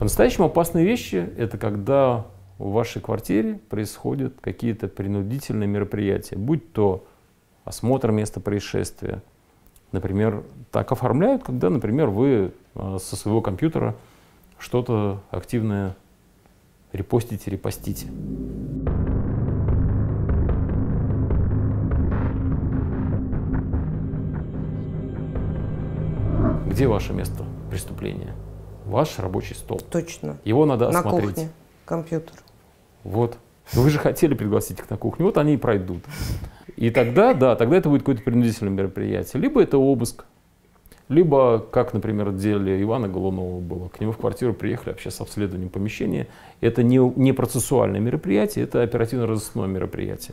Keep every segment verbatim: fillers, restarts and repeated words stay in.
По-настоящему опасные вещи – это когда в вашей квартире происходят какие-то принудительные мероприятия, будь то осмотр места происшествия. Например, так оформляют, когда, например, вы со своего компьютера что-то активное репостите, репостите. Где ваше место преступления? Ваш рабочий стол. Точно. Его надо на осмотреть. Кухне. Компьютер. Вот. Вы же хотели пригласить их на кухню, вот они и пройдут. И тогда, да, тогда это будет какое-то принудительное мероприятие. Либо это обыск, либо, как, например, в деле Ивана Голунова было, к нему в квартиру приехали вообще с обследованием помещения. Это не, не процессуальное мероприятие, это оперативно-розыскное мероприятие.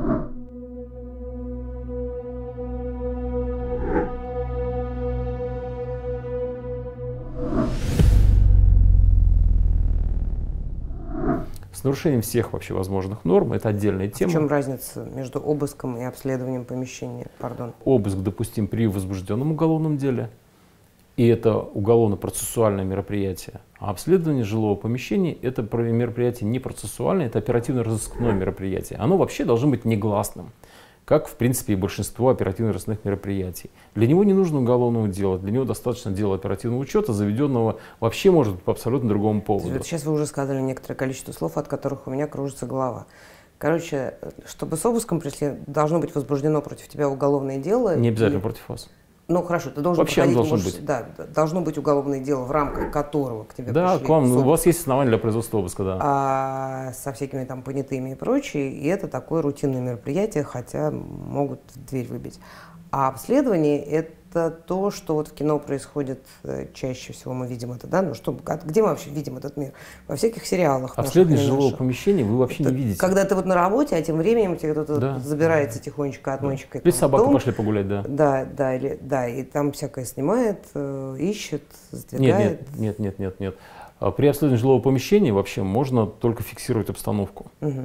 С нарушением всех вообще возможных норм, это отдельная тема. В чем разница между обыском и обследованием помещения? Пардон. Обыск допустим при возбужденном уголовном деле, и это уголовно-процессуальное мероприятие. А обследование жилого помещения – это мероприятие не процессуальное, это оперативно-розыскное мероприятие. Оно вообще должно быть негласным, как, в принципе, и большинство оперативно-розыскных мероприятий. Для него не нужно уголовного дела, для него достаточно дела оперативного учета, заведенного вообще может быть по абсолютно другому поводу. Сейчас вы уже сказали некоторое количество слов, от которых у меня кружится голова. Короче, чтобы с обыском пришли, должно быть возбуждено против тебя уголовное дело. Не обязательно и... против вас. Ну хорошо, ты должен вообще проходить, должен можешь, быть. Да, должно быть уголовное дело, в рамках которого к тебе да, пришли. к вам, ну, у вас есть основания для производства обыска, да. А, со всякими там понятыми и прочее, и это такое рутинное мероприятие, хотя могут дверь выбить. А обследование – это то, что вот в кино происходит чаще всего, мы видим это, да? Ну что, где мы вообще видим этот мир? Во всяких сериалах. Обследование жилого помещения вы вообще это не видите. Когда ты вот на работе, а тем временем тебе кто-то да. забирается тихонечко отмычкой. Или собаку пошли погулять, да. Да, да, или, да, и там всякое снимает, э, ищет, сдвигает. Нет, нет, нет, нет, нет, нет. При обследовании жилого помещения вообще можно только фиксировать обстановку. Угу.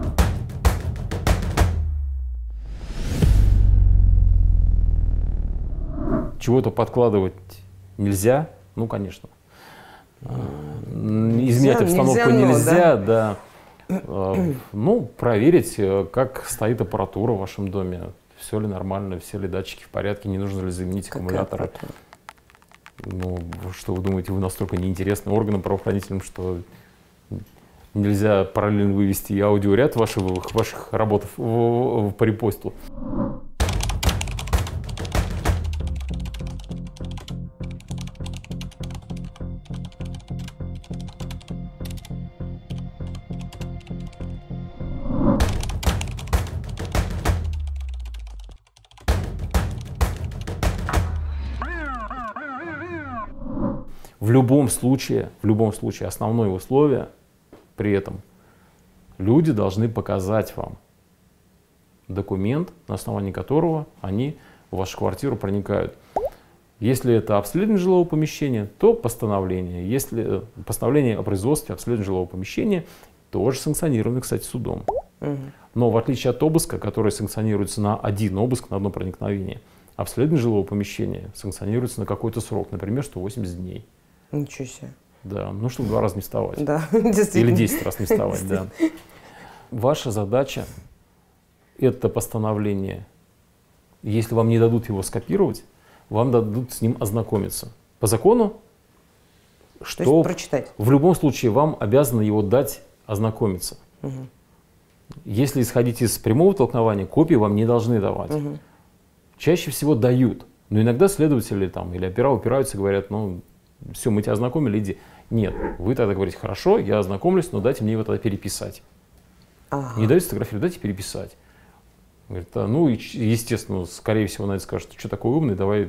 Чего-то подкладывать нельзя, ну, конечно. Изменять нельзя, обстановку нельзя, нельзя, но, да. да. Ну, проверить, как стоит аппаратура в вашем доме, все ли нормально, все ли датчики в порядке, не нужно ли заменить аккумуляторы. Ну, что вы думаете, вы настолько неинтересны органам правоохранительным, что нельзя параллельно вывести и аудиоряд ваших, ваших работ в, в, по репосту? В любом случае, в любом случае, основное условие при этом люди должны показать вам документ, на основании которого они в вашу квартиру проникают. Если это обследование жилого помещения, то постановление. Если постановление о производстве обследования жилого помещения, тоже санкционировано, кстати, судом. Угу. Но в отличие от обыска, который санкционируется на один обыск, на одно проникновение, обследование жилого помещения санкционируется на какой-то срок, например, сто восемьдесят дней. Ничего себе. Да, ну чтобы два раза не вставать. Да, действительно. Или десять раз не вставать, да. Ваша задача – это постановление. Если вам не дадут его скопировать, вам дадут с ним ознакомиться. По закону, что То есть прочитать. В любом случае вам обязаны его дать ознакомиться. Угу. Если исходить из прямого толкования, копии вам не должны давать. Угу. Чаще всего дают. Но иногда следователи там, или опера упираются и говорят, ну, все, мы тебя ознакомили, иди. Нет, вы тогда говорите, хорошо, я ознакомлюсь, но дайте мне его тогда переписать. Ага. Не дайте фотографию, дайте переписать. Говорит, а, ну, естественно, скорее всего, на это скажет, что такой умный, давай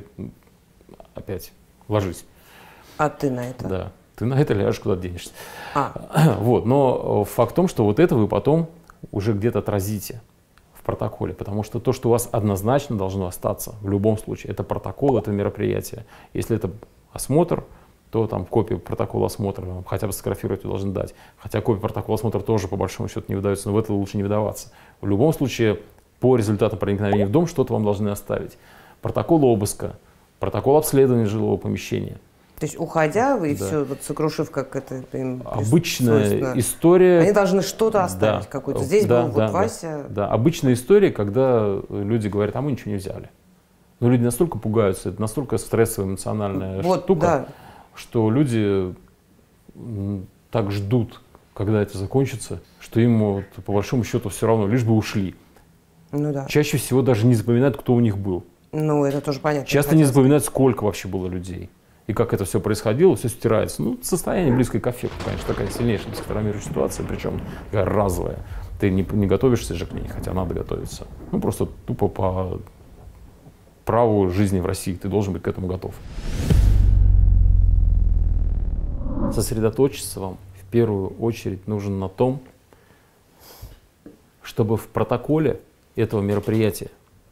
опять ложись. А ты на это? Да, ты на это ляжешь, куда денешься. А. Вот, но факт в том, что вот это вы потом уже где-то отразите в протоколе, потому что то, что у вас однозначно должно остаться в любом случае, это протокол этого мероприятия. Если это осмотр, то там копию протокола осмотра хотя бы сфотографировать вы должны дать. Хотя копия протокола осмотра тоже по большому счету не выдается, но в это лучше не выдаваться. В любом случае, по результатам проникновения в дом что-то вам должны оставить. Протокол обыска, протокол обследования жилого помещения. То То есть, уходя, вы да. все, вот, сокрушив, как это им обычная история. Они должны что-то оставить, да. какую-то. Здесь да, был да, вот да, Вася. Да, обычная история, когда люди говорят, а мы ничего не взяли. Но люди настолько пугаются, это настолько стрессовая эмоциональная вот, штука, да. что люди так ждут, когда это закончится, что им вот, по большому счету все равно, лишь бы ушли. Ну, да. Чаще всего даже не запоминают, кто у них был. Ну, это тоже понятно. Часто не запоминают, сколько вообще было людей. И как это все происходило, все стирается. Ну, состояние близкое к аффекту, конечно, такая сильнейшая психотравмирующая ситуация, причем такая разовая. Ты не, не готовишься же к ней, хотя надо готовиться. Ну, просто тупо по праву жизни в России ты должен быть к этому готов. Сосредоточиться вам в первую очередь нужно на том, чтобы в протоколе этого мероприятия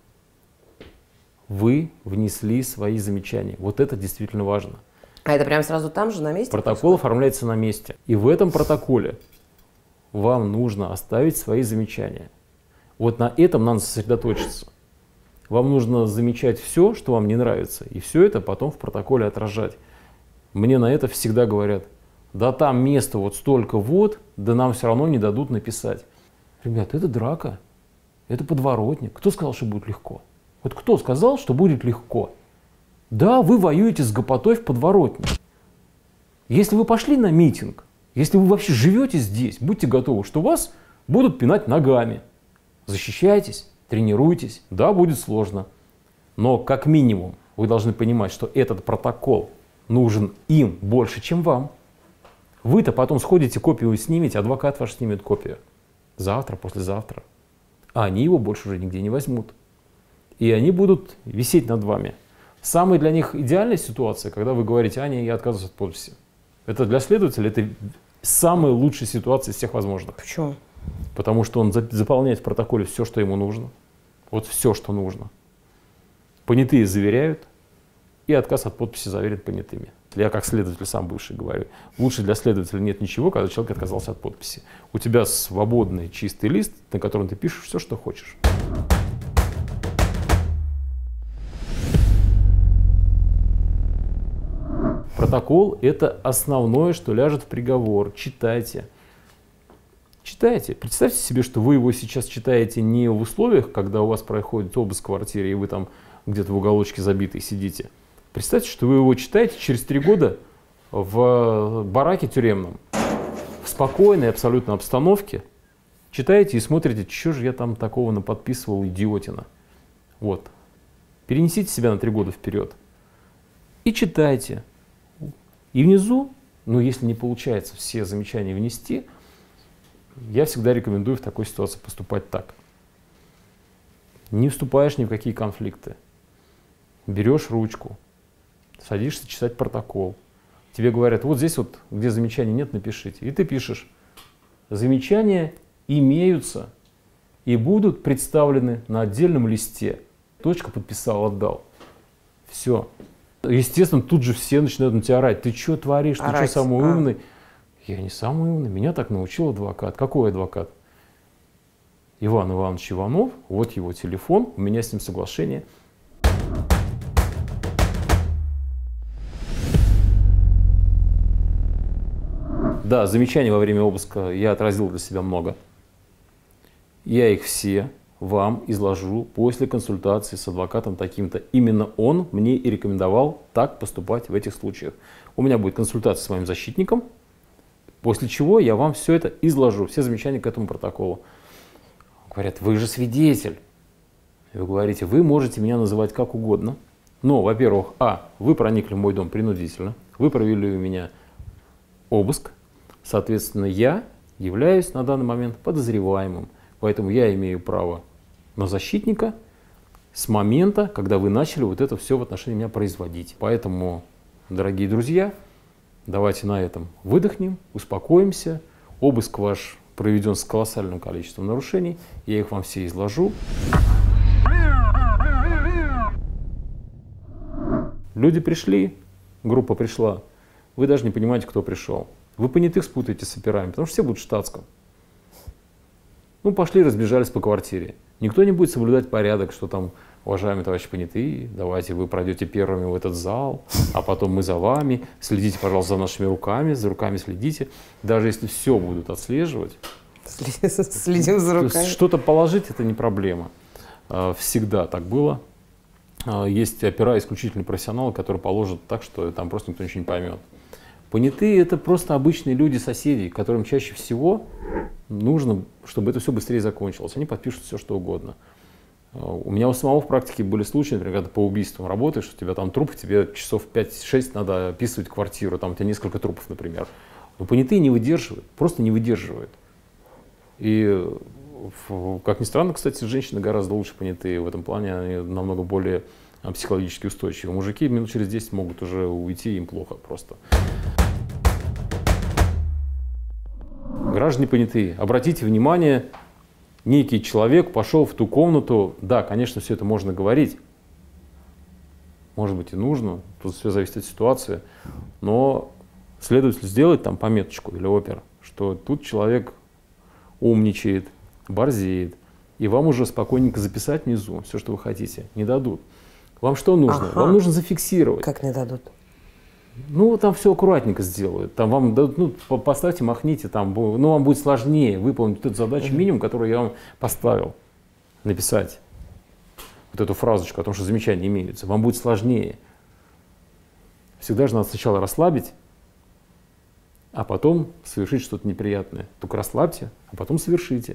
вы внесли свои замечания. Вот это действительно важно. А это прямо сразу там же, на месте? Протокол происходит? оформляется на месте. И в этом протоколе вам нужно оставить свои замечания. Вот на этом надо сосредоточиться. Вам нужно замечать все, что вам не нравится, и все это потом в протоколе отражать. Мне на это всегда говорят, да там место вот столько вот, да нам все равно не дадут написать. Ребята, это драка, это подворотник. Кто сказал, что будет легко? Вот кто сказал, что будет легко? Да, вы воюете с гопотой в подворотне. Если вы пошли на митинг, если вы вообще живете здесь, будьте готовы, что вас будут пинать ногами. Защищайтесь, тренируйтесь. Да, будет сложно. Но как минимум вы должны понимать, что этот протокол нужен им больше, чем вам. Вы-то потом сходите, копию снимете, адвокат ваш снимет копию. Завтра, послезавтра. А они его больше уже нигде не возьмут. И они будут висеть над вами. Самая для них идеальная ситуация, когда вы говорите, Аня, я отказываюсь от подписи. Это для следователя это самая лучшая ситуация из всех возможных. Почему? Потому что он заполняет в протоколе все, что ему нужно. Вот все, что нужно. Понятые заверяют, и отказ от подписи заверен понятыми. Я как следователь сам бывший говорю, лучше для следователя нет ничего, когда человек отказался от подписи. У тебя свободный чистый лист, на котором ты пишешь все, что хочешь. Протокол – это основное, что ляжет в приговор. Читайте. Читайте. Представьте себе, что вы его сейчас читаете не в условиях, когда у вас проходит обыск в квартире, и вы там где-то в уголочке забитый сидите. Представьте, что вы его читаете через три года в бараке тюремном, в спокойной абсолютно обстановке. Читаете и смотрите, что же я там такого наподписывал, идиотина. Вот. Перенесите себя на три года вперед. И читайте. И внизу, ну если не получается все замечания внести, я всегда рекомендую в такой ситуации поступать так. Не вступаешь ни в какие конфликты. Берешь ручку, садишься читать протокол. Тебе говорят, вот здесь вот, где замечаний нет, напишите. И ты пишешь, замечания имеются и будут представлены на отдельном листе. Точка, подписал, отдал. Все. Естественно, тут же все начинают на тебя орать. Ты что творишь? Ты что самый а. умный? Я не самый умный. Меня так научил адвокат. Какой адвокат? Иван Иванович Иванов. Вот его телефон. У меня с ним соглашение. Да, замечаний во время обыска я отразил для себя много. Я их все вам изложу после консультации с адвокатом таким-то. Именно он мне и рекомендовал так поступать в этих случаях. У меня будет консультация с моим защитником, после чего я вам все это изложу, все замечания к этому протоколу. Говорят, вы же свидетель. И вы говорите, вы можете меня называть как угодно. Но, во-первых, а, вы проникли в мой дом принудительно, вы провели у меня обыск, соответственно, я являюсь на данный момент подозреваемым, поэтому я имею право на защитника с момента, когда вы начали вот это все в отношении меня производить. Поэтому, дорогие друзья, давайте на этом выдохнем, успокоимся. Обыск ваш проведен с колоссальным количеством нарушений. Я их вам все изложу. Люди пришли, группа пришла. Вы даже не понимаете, кто пришел. Вы понятых спутаете с операми, потому что все будут в штатском. Ну, пошли, разбежались по квартире. Никто не будет соблюдать порядок, что там уважаемые товарищи понятые, давайте вы пройдете первыми в этот зал, а потом мы за вами, следите, пожалуйста, за нашими руками, за руками следите. Даже если все будут отслеживать, следим за руками. Что-то положить — это не проблема. Всегда так было. Есть опера исключительно профессионалы, которые положат так, что там просто никто ничего не поймет. Понятые — это просто обычные люди, соседи, которым чаще всего нужно, чтобы это все быстрее закончилось. Они подпишут все, что угодно. У меня у самого в практике были случаи, например, когда ты по убийствам работаешь, у тебя там труп, тебе часов пять-шесть надо описывать квартиру, там у тебя несколько трупов, например. Но понятые не выдерживают, просто не выдерживают. И, как ни странно, кстати, женщины гораздо лучше понятые в этом плане, они намного более психологически устойчивы. Мужики минут через десять могут уже уйти, им плохо просто. Граждане понятые, обратите внимание, некий человек пошел в ту комнату. Да, конечно, все это можно говорить, может быть и нужно, тут все зависит от ситуации, но следователь сделает там пометочку или опер, что тут человек умничает, борзеет, и вам уже спокойненько записать внизу все, что вы хотите, не дадут. Вам что нужно? Ага. Вам нужно зафиксировать. Как не дадут? Ну, там все аккуратненько сделают. Там вам дадут, ну, поставьте, махните, там, ну, вам будет сложнее выполнить вот эту задачу, минимум, которую я вам поставил. Написать вот эту фразочку о том, что замечания имеются. Вам будет сложнее. Всегда же надо сначала расслабить, а потом совершить что-то неприятное. Только расслабьте, а потом совершите.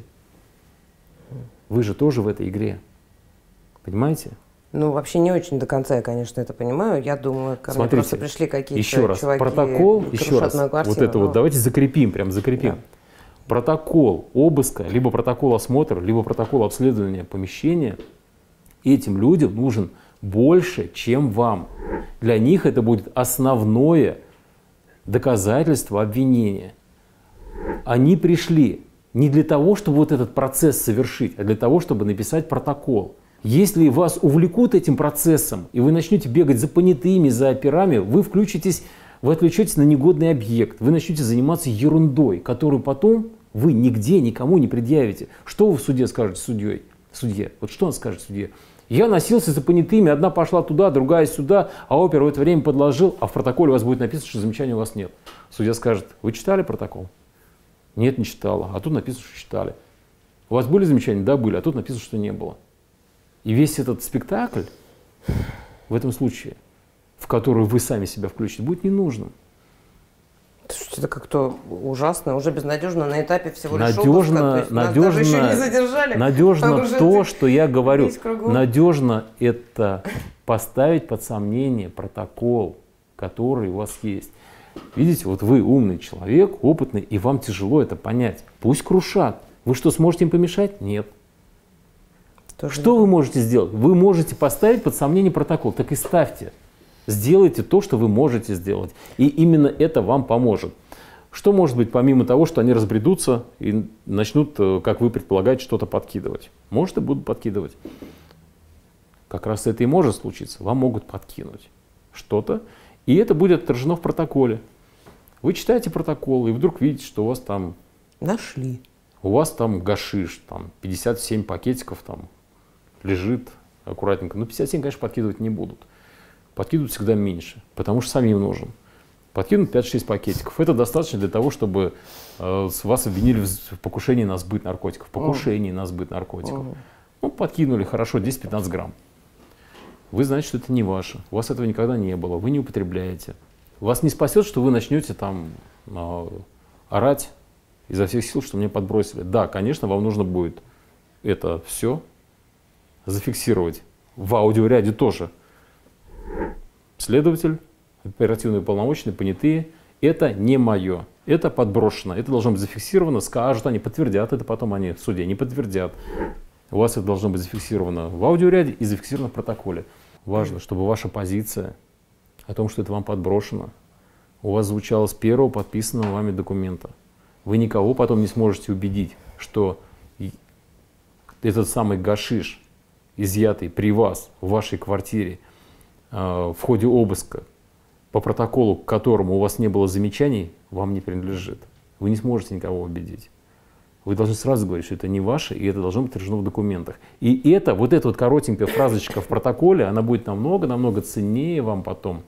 Вы же тоже в этой игре. Понимаете? Ну, вообще не очень до конца я, конечно, это понимаю. Я думаю, ко мне просто пришли какие-то еще раз, чуваки, протокол, еще раз, квартиру, вот это но... вот давайте закрепим, прям закрепим. Да. Протокол обыска, либо протокол осмотра, либо протокол обследования помещения этим людям нужен больше, чем вам. Для них это будет основное доказательство обвинения. Они пришли не для того, чтобы вот этот процесс совершить, а для того, чтобы написать протокол. Если вас увлекут этим процессом, и вы начнете бегать за понятыми, за операми, вы включитесь, вы отвлечетесь на негодный объект, вы начнете заниматься ерундой, которую потом вы нигде никому не предъявите. Что вы в суде скажете судьей? Судье? Вот что он скажет судье? Я носился за понятыми, одна пошла туда, другая сюда, а опер в это время подложил, а в протоколе у вас будет написано, что замечаний у вас нет. Судья скажет: вы читали протокол? Нет, не читала. А тут написано, что читали. У вас были замечания? Да, были. А тут написано, что не было. И весь этот спектакль в этом случае, в который вы сами себя включите, будет ненужным. Это как-то ужасно, уже безнадежно на этапе всего лишь надежно, обыска. Надежно, еще не задержали, надежно то, что я говорю. Надежно — это поставить под сомнение протокол, который у вас есть. Видите, вот вы умный человек, опытный, и вам тяжело это понять. Пусть крушат. Вы что, сможете им помешать? Нет. Тоже что нет. Вы можете сделать? Вы можете поставить под сомнение протокол. Так и ставьте. Сделайте то, что вы можете сделать. И именно это вам поможет. Что может быть помимо того, что они разбредутся и начнут, как вы предполагаете, что-то подкидывать? Может, и будут подкидывать. Как раз это и может случиться. Вам могут подкинуть что-то, и это будет отражено в протоколе. Вы читаете протокол, и вдруг видите, что у вас там... Нашли. У вас там гашиш, там пятьдесят семь пакетиков там лежит аккуратненько. Но пятьдесят семь, конечно, подкидывать не будут. Подкидывают всегда меньше, потому что самим нужен. Подкинут пять-шесть пакетиков. Это достаточно для того, чтобы э, вас обвинили в покушении на сбыт наркотиков. Покушении на сбыт наркотиков. О. Ну, подкинули, хорошо, десять-пятнадцать грамм. Вы знаете, что это не ваше. У вас этого никогда не было. Вы не употребляете. Вас не спасет, что вы начнете там э, орать изо всех сил, что мне подбросили. Да, конечно, вам нужно будет это все зафиксировать. В аудиоряде тоже. Следователь, оперативные уполномоченные, понятые. Это не мое. Это подброшено. Это должно быть зафиксировано. Скажут, они подтвердят. Это потом они в суде не подтвердят. У вас это должно быть зафиксировано в аудиоряде и зафиксировано в протоколе. Важно, чтобы ваша позиция о том, что это вам подброшено, у вас звучала с первого подписанного вами документа. Вы никого потом не сможете убедить, что этот самый гашиш, изъятый при вас в вашей квартире э, в ходе обыска, по протоколу, к которому у вас не было замечаний, вам не принадлежит. Вы не сможете никого убедить. вы должны сразу говорить, что это не ваше, и это должно быть отражено в документах. И это, вот эта вот коротенькая фразочка в протоколе, она будет намного-намного ценнее вам потом,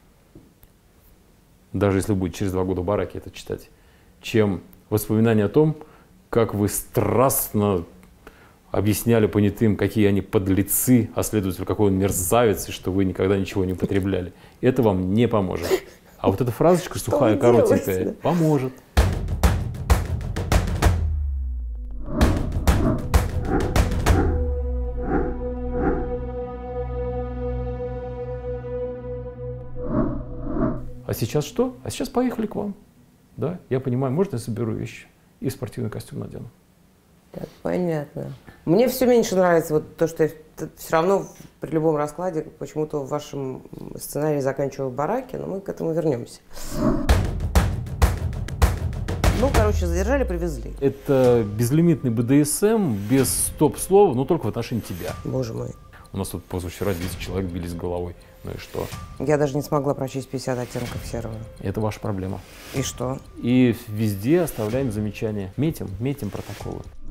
даже если вы будете через два года в бараке это читать, чем воспоминания о том, как вы страстно объясняли понятым, какие они подлецы, а следователь, какой он мерзавец, и что вы никогда ничего не употребляли. Это вам не поможет. А вот эта фразочка сухая, коротенькая, поможет. А сейчас что? А сейчас поехали к вам. Да, я понимаю, можно я соберу вещи и спортивный костюм надену. Так, понятно. Мне все меньше нравится вот то, что я все равно при любом раскладе почему-то в вашем сценарии заканчиваю в бараке, но мы к этому вернемся. Ну, короче, задержали, привезли. Это безлимитный бэ дэ эс эм без стоп-слова, но только в отношении тебя. Боже мой. У нас тут позавчера десять человек бились головой. Ну и что? Я даже не смогла прочесть пятьдесят оттенков серого. Это ваша проблема. И что? И везде оставляем замечания. Метим, метим протоколы.